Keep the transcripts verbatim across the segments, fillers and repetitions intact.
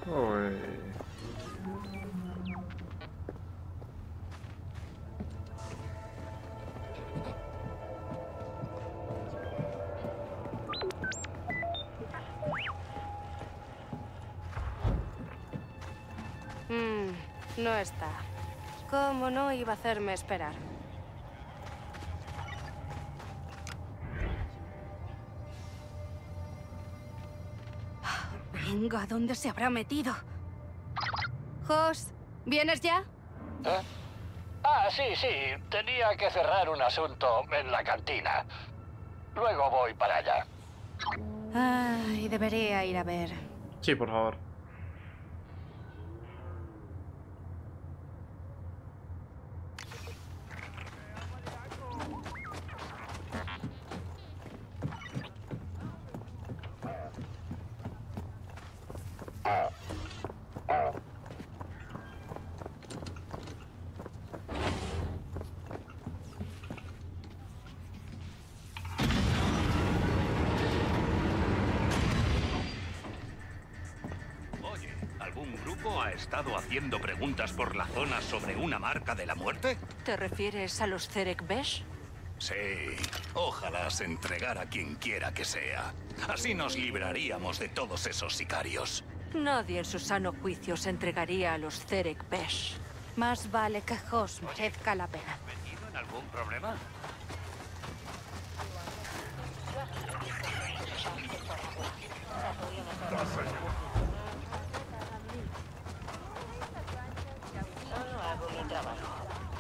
Uy. Mm, no está. ¿Cómo no iba a hacerme esperar? Venga, ¿dónde se habrá metido? Jos, ¿vienes ya? ¿Eh? Ah, sí, sí. Tenía que cerrar un asunto en la cantina. Luego voy para allá. Ay, debería ir a ver. Sí, por favor. ¿Algún grupo ha estado haciendo preguntas por la zona sobre una marca de la muerte? ¿Te refieres a los Zerek Besh? Sí. Ojalá se entregara quien quiera que sea. Así nos libraríamos de todos esos sicarios. Nadie en su sano juicio se entregaría a los Zerek Besh. Más vale que Jos merezca la pena. ¿Metido en algún problema? Solo hago mi trabajo.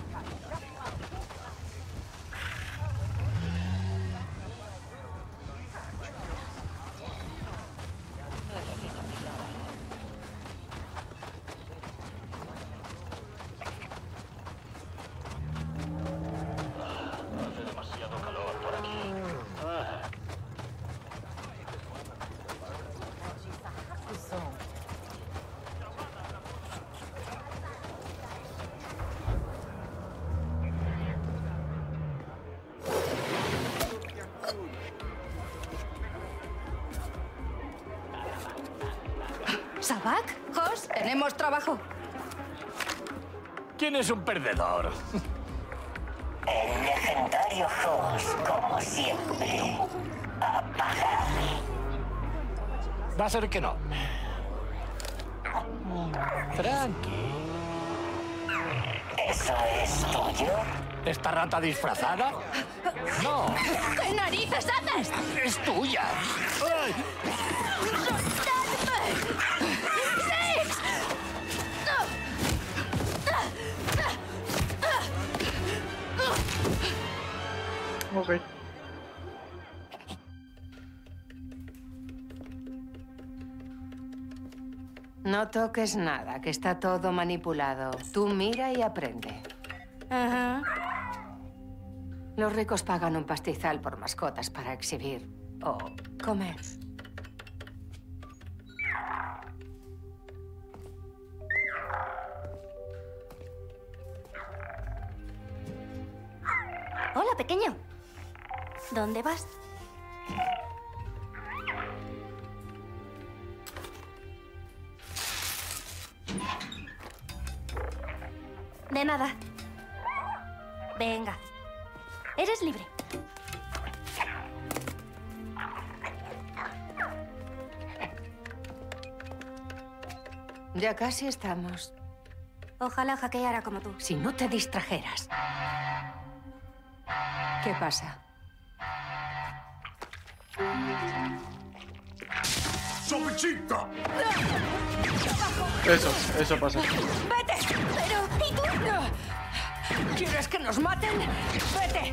Hace demasiado calor por aquí. Ah. ¿Sabak? Jos, tenemos trabajo. ¿Quién es un perdedor? El legendario Jos, como siempre. Apagame. Va a ser que no. Tranqui. ¿Eso es tuyo? ¿Esta rata disfrazada? No, ¿Qué narices haces? es tuya. ¡Ay! ¡Soltadme! ¡Six! Ok. No toques nada, que está todo manipulado. Tú mira y aprende. Ajá. Los ricos pagan un pastizal por mascotas para exhibir o comer. Hola, pequeño. ¿Dónde vas? De nada. Venga. Eres libre. Ya casi estamos. Ojalá hackeara como tú. Si no te distrajeras. ¿Qué pasa? ¡Sopichita! Eso, eso pasa. ¡Vete! Pero, ¿y tú? ¿Quieres que nos maten? ¡Vete!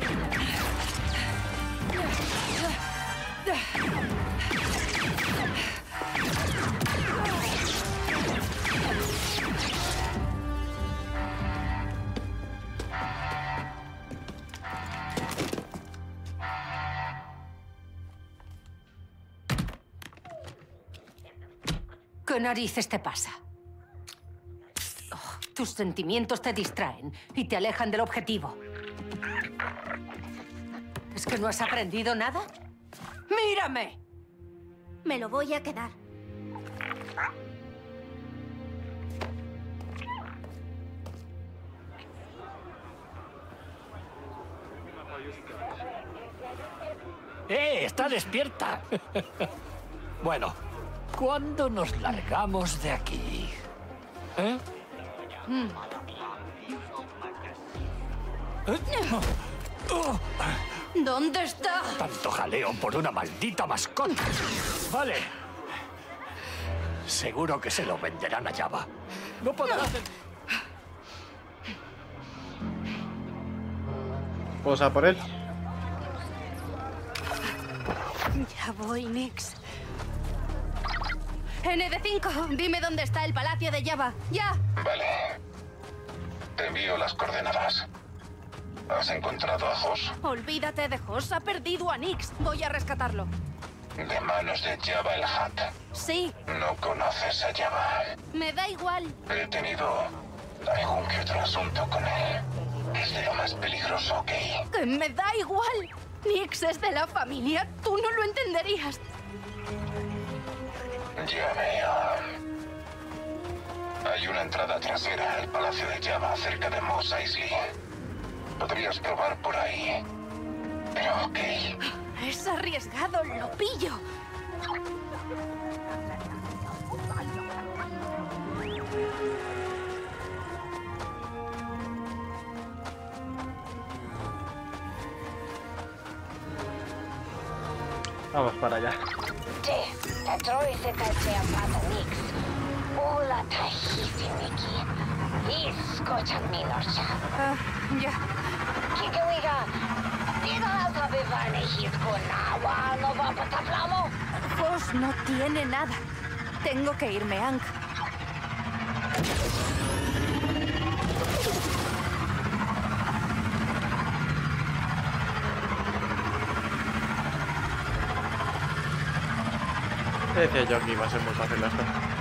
¿Qué narices te pasa? Oh, tus sentimientos te distraen y te alejan del objetivo. ¿Es que no has aprendido nada? ¡Mírame! Me lo voy a quedar. ¡Eh! ¡Está despierta! Bueno, ¿cuándo nos largamos de aquí? ¿Eh? Mm. ¿Eh? Oh, ¿Dónde está? tanto jaleo por una maldita mascota. Vale. Seguro que se lo venderán a Java. No podrá hacer... ¿Puedo a por él? Ya voy, Nix. N D cinco, dime dónde está el Palacio de Java. ¡Ya! Vale. Te envío las coordenadas. ¿Has encontrado a Hoss? Olvídate de Hoss, ha perdido a Nix. Voy a rescatarlo. De manos de Jabba el Hutt. Sí, No conoces a Jabba. me da igual. He tenido algún que otro asunto con él. Es de lo más peligroso, ¿ok? Que me da igual. Nix es de la familia. Tú no lo entenderías. Ya veo. Hay una entrada trasera al Palacio de Jabba cerca de Mos Eisley. Podrías probar por ahí. Pero ok. Es arriesgado, lo pillo. Vamos para allá. Te, Tatroi se calceapata Nix. Ulla tahisiniki. Iskocha minorcha. Ah, ya. Kikawiga. Diga alta bevane hitkonawa no va pataflamo. Hoss no tiene nada. Tengo que irme, Ankh. Decía yo que iba a ser muy fácil esto.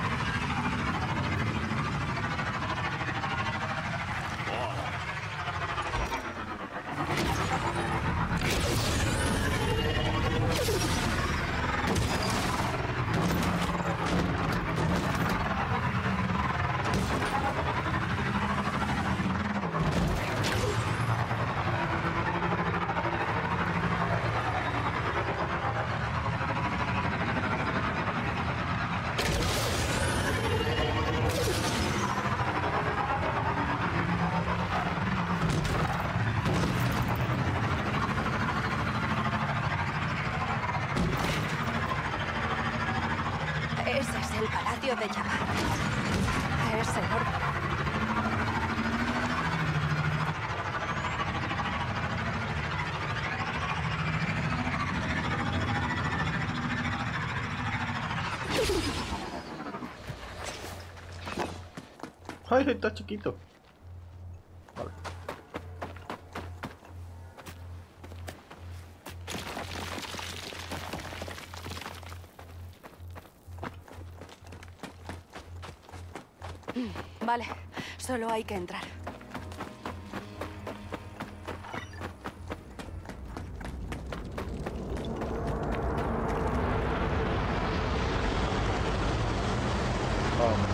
Ese es el Palacio de Jabba. Es enorme. Ay, está chiquito. Vale. Vale, solo hay que entrar. Vamos.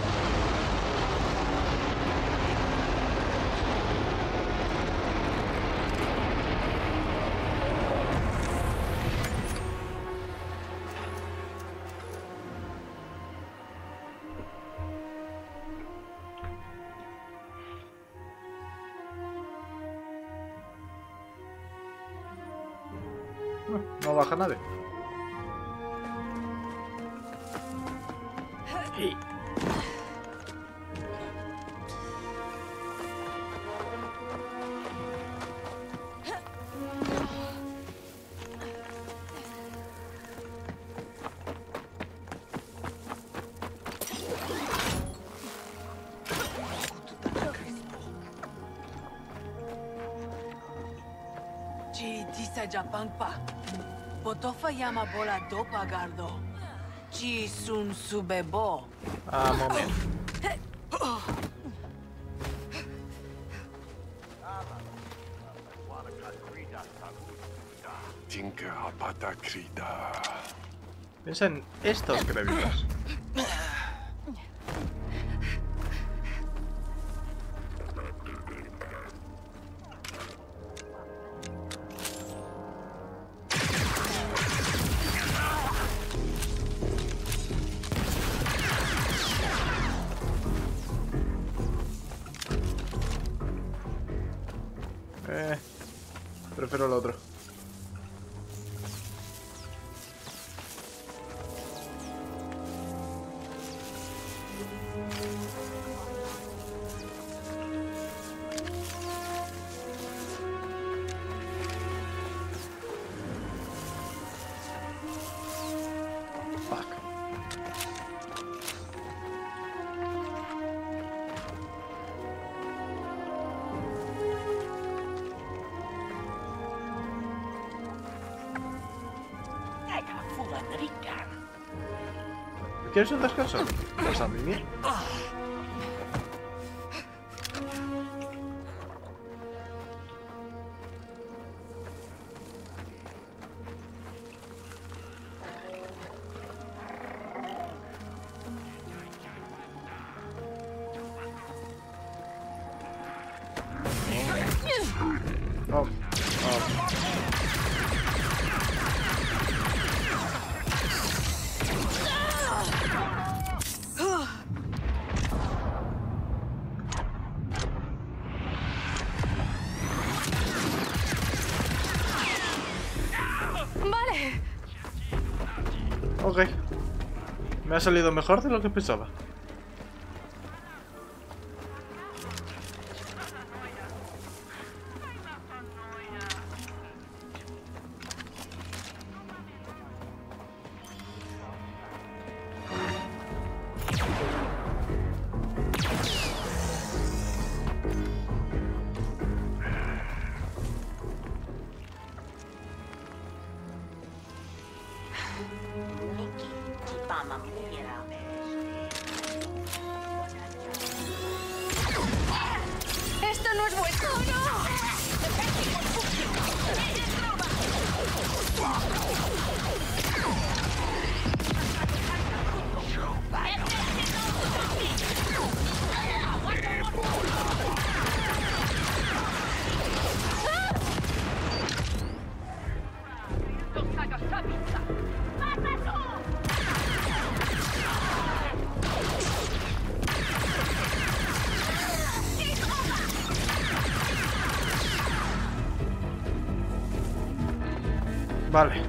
No, no baja nadie. Y... Ci disa Japangpa. Potofa llama bola dopa gardo. Ci sun subebo. Ah, momento. Piensa en estos créditos. prefiero el otro. ¿Quieres un descanso? ¿Vas a mimir? Oh, oh. Ok. Me ha salido mejor de lo que pensaba. ¡Esto no es vuestro! Vale.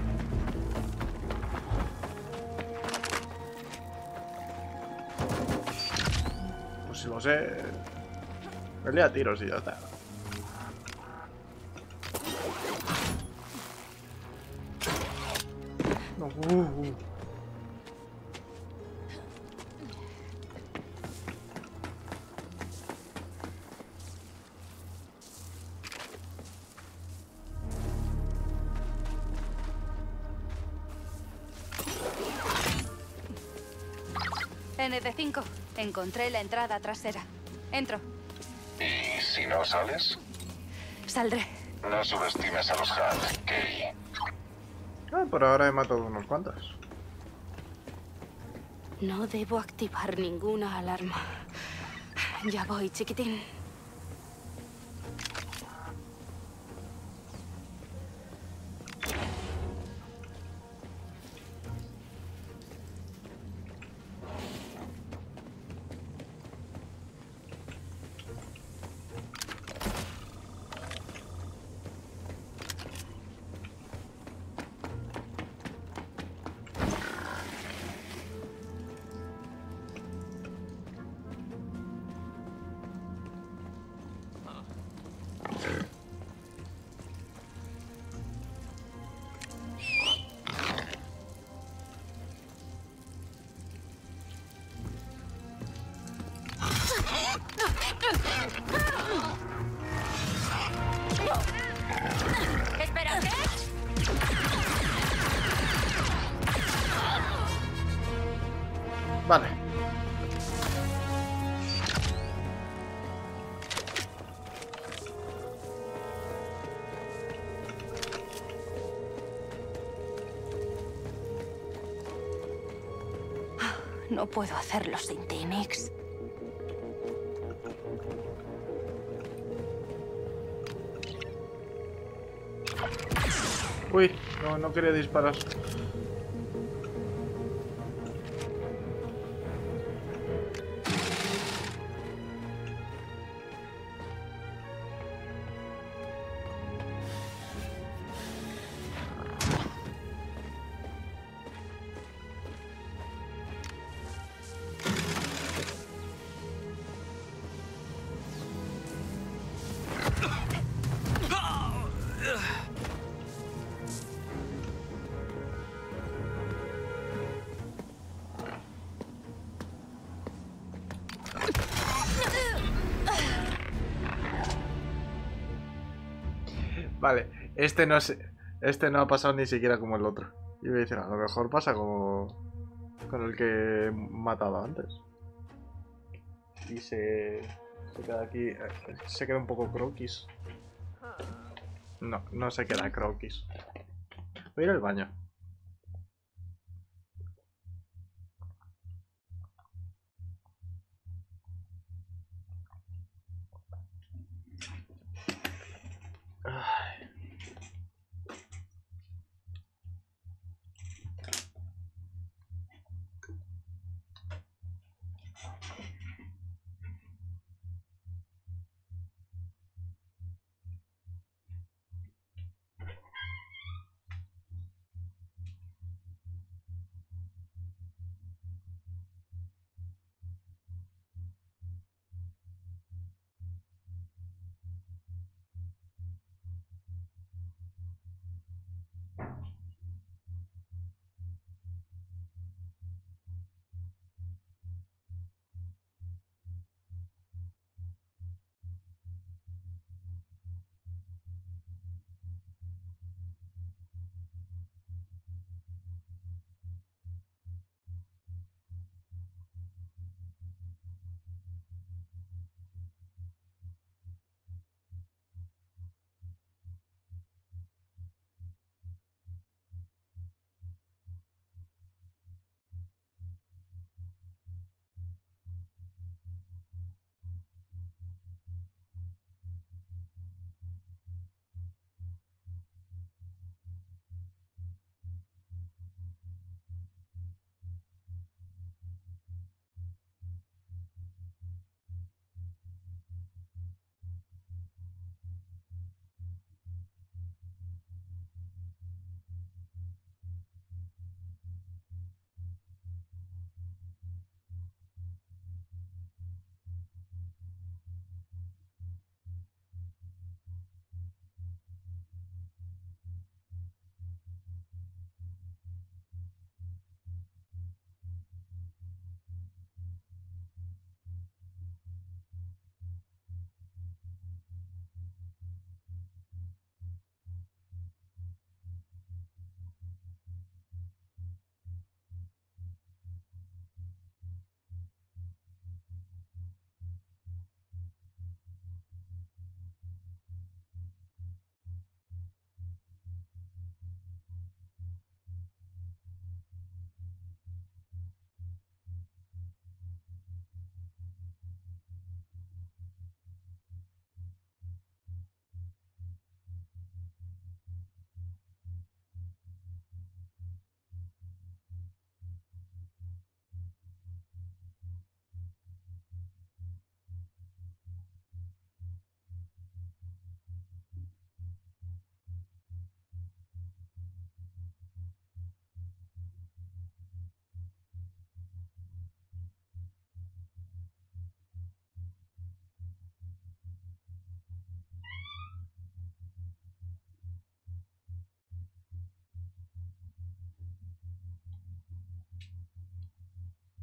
Pues si lo sé... Pelea a tiros y ya está. No, uh, uh. N D cinco. Encontré la entrada trasera. Entro. ¿Y si no sales? Saldré. No subestimes a los Hutt, Kay. Ah, por ahora he matado unos cuantos. No debo activar ninguna alarma. Ya voy, chiquitín. Espera, ¿qué? Vale. No puedo hacerlo sin ti, Nix. Uy, no, no quería disparar. Vale, este no es, este no ha pasado ni siquiera como el otro. Y voy a decir, a lo mejor pasa como con el que he matado antes. Y se, se queda aquí, eh, se queda un poco croquis. No, no se queda croquis. Voy a ir al baño. Ay.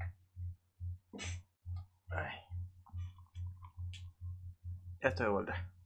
Ay. Ya estoy de vuelta.